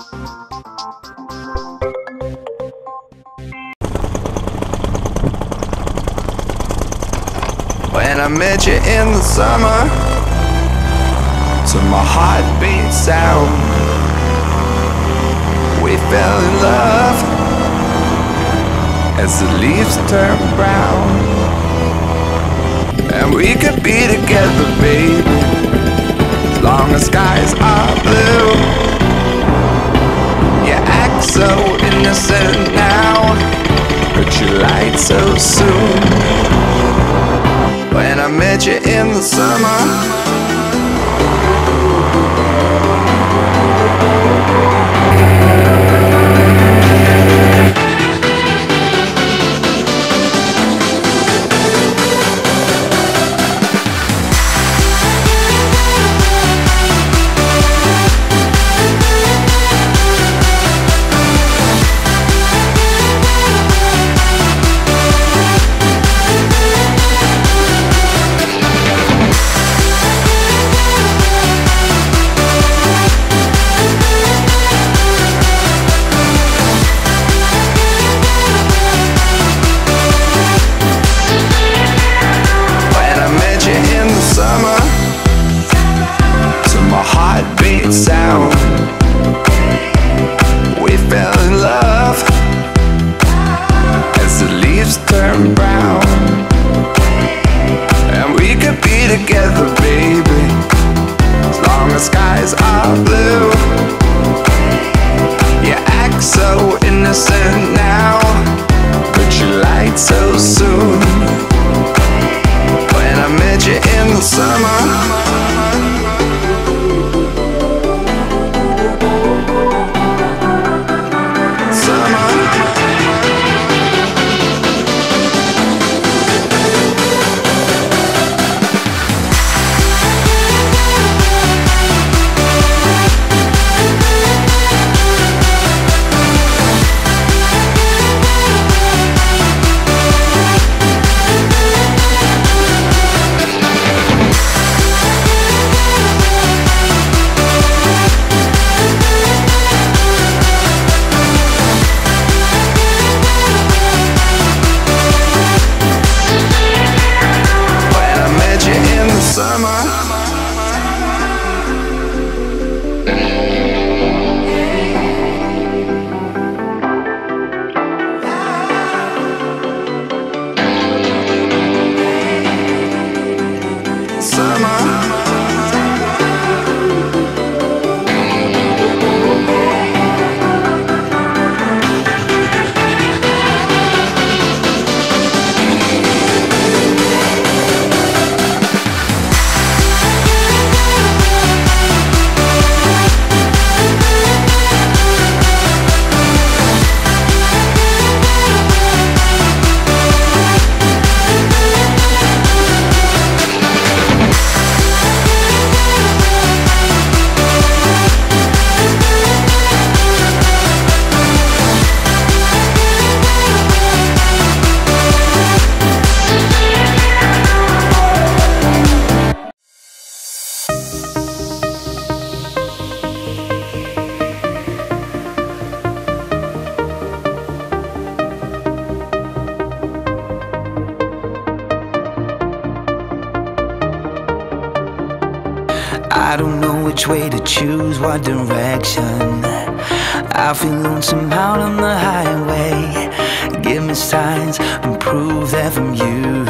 When I met you in the summer, to my heartbeat sound, we fell in love as the leaves turn brown. And we could be together, baby, as long as skies are blue. You act so innocent now, but you lied so soon. When I met you in the summer, sound, we fell in love as the leaves turn brown. And we could be together, baby, as long as skies are blue. You act so innocent now, but you lied so soon. When I met you in the summer, I don't know which way to choose, what direction. I feel lonesome out on the highway. Give me signs and prove that from you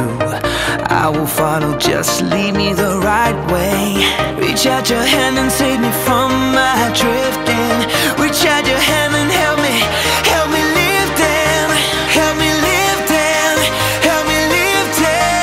I will follow, just lead me the right way. Reach out your hand and save me from my drifting. Reach out your hand and help me live down. Help me live down. Help me live down.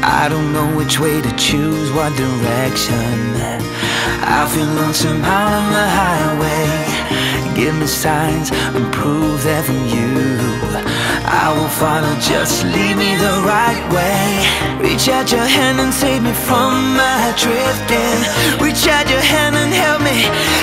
I don't know which way to choose, what direction. I feel lonesome out on the highway. Give me signs and prove they're from you. I will follow, just lead me the right way. Reach out your hand and save me from my drifting. Reach out your hand and help me